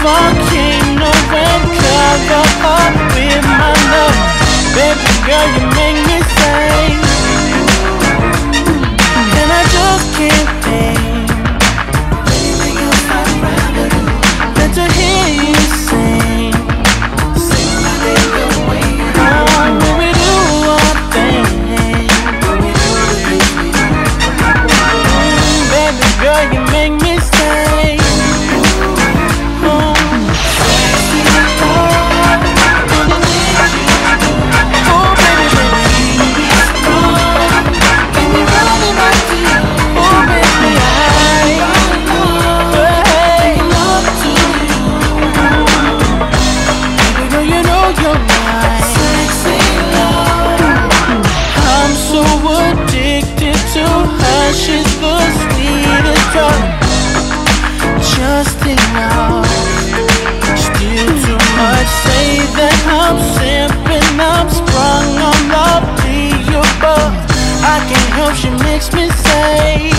volcano and cover up with my love. Baby girl, you make me sing, and I just can't think. Anything else I'd rather do than to hear you sing. Sing my name away. Oh, when we do our thing, when we do the things we do. Baby girl, you make me sing. She's the sweetest drug, just enough. Still too much, say that I'm simping, I'm sprung on love, be your bug. I can't help, she makes me say